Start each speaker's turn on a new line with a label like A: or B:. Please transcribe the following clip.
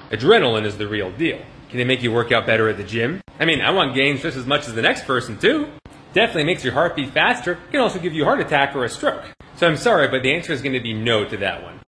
A: Adrenaline is the real deal. Can they make you work out better at the gym? I mean, I want gains just as much as the next person too. Definitely makes your heart beat faster. Can also give you a heart attack or a stroke. So I'm sorry, but the answer is going to be no to that one.